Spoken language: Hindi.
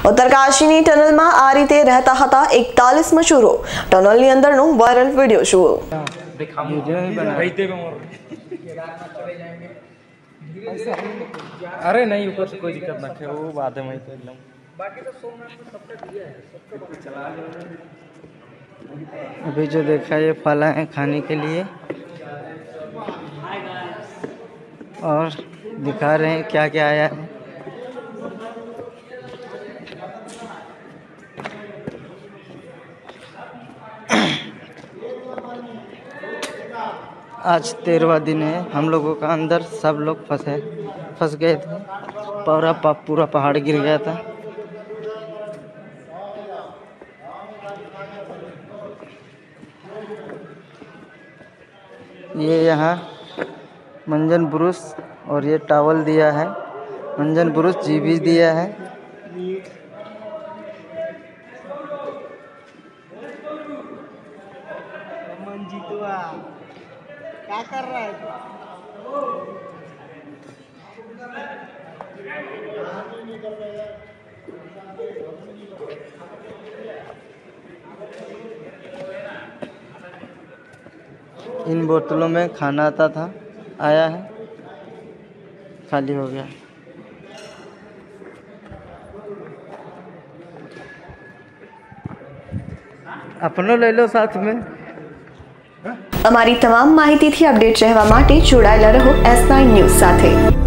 ઉત્તરકાશીની ટનલમાં આ રીતે રહેતા હતા 41 મજૂરો। ટનલની અંદરનો વાયરલ વિડીયો જુઓ। अरे नहीं, ऊपर से कोई दिक्कत ना है, वो बाद में तो एकदम अभी जो देखा ये फल है खाने के लिए और दिखा रहे हैं क्या क्या आया है। आज 13वां दिन है। हम लोगों का अंदर सब लोग फंस गए थे। पूरा पहाड़ गिर गया था। ये यहाँ मंजन ब्रुश और ये टॉवल दिया है। मंजन ब्रुश जीबी दिया है। क्या कर रहा है? इन बोतलों में खाना आता था, आया है, खाली हो गया। अपनो ले लो साथ में। અમારી તમામ માહિતીથી અપડેટ રહેવા માટે જોડાયેલા રહો S9 ન્યૂઝ સાથે।